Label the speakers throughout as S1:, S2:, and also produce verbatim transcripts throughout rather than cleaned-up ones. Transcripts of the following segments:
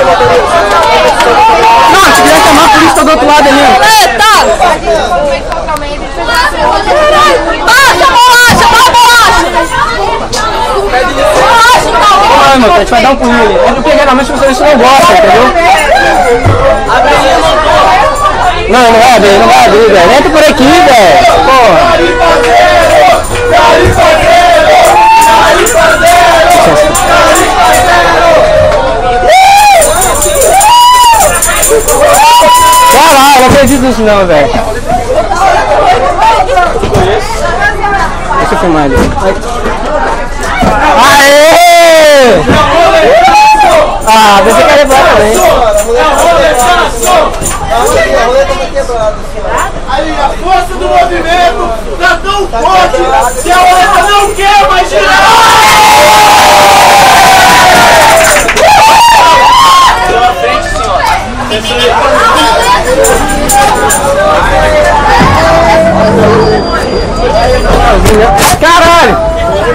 S1: Não, se quiser chamar a polícia, tá do outro lado ali.
S2: Eita! Ah, chamou lá, chamou a bolacha!
S1: Não, meu, a gente vai dar um pulinho ali. É porque geralmente você não gosta, entendeu? Não, não vai abrir, não vai abrir, velho. Entra por aqui, velho. Porra. Vai lá, eu não acredito nisso não, velho. Deixa eu filmar ali. Aê! Ah, você quer levar também.
S3: Aí a força do movimento tá tão forte que a roleta não quer mais girar! Pela frente, senhora.
S1: Caralho!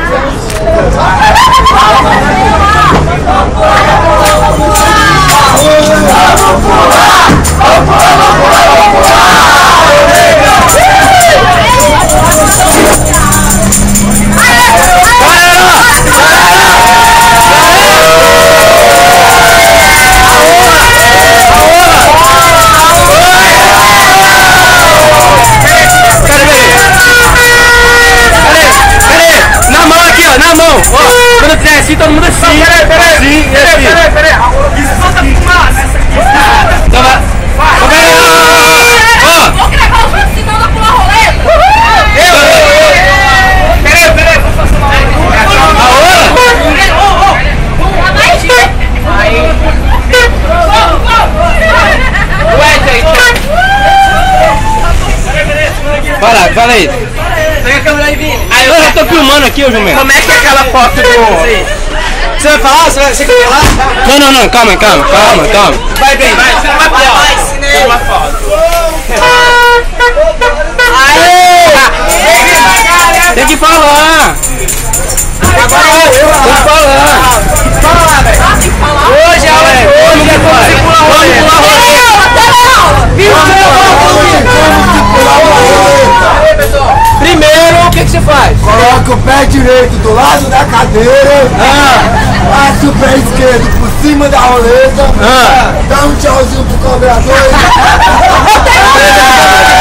S1: Quando fizer assim, todo mundo assim. Não, peraí, peraí. Sim, peraí, peraí, peraí. Isso solta fumaça. Então vai. Vai. Ó.
S2: Vou gravar os outros, senão não pular roleta.
S3: Eu, eu, eu. Peraí, peraí. Vou passar uma hora.
S1: A hora?
S3: Aí. Ué, gente.
S1: Vai lá, fala aí.
S3: Pega a câmera aí, Vini.
S1: Aí eu já tô filmando aqui, ô Jumento.
S3: Como é que é aquela foto do...
S1: Você vai falar? Você, vai, você quer falar? Não, não, não, calma, calma, calma, calma.
S3: Vai bem, vai. Você não vai falar. Vai, vai, uma foto.
S1: Aê! Tem que falar.
S3: Agora eu, eu.
S1: Tem que falar.
S3: Fala lá, velho. Hoje é a aula de hoje. Vamos pular roleta.
S1: Primeiro, o que, que você faz?
S4: Coloca o pé direito do lado da cadeira,
S1: Ah,
S4: passa o pé esquerdo por cima da roleta,
S1: ah.
S4: dá um tchauzinho pro cobrador.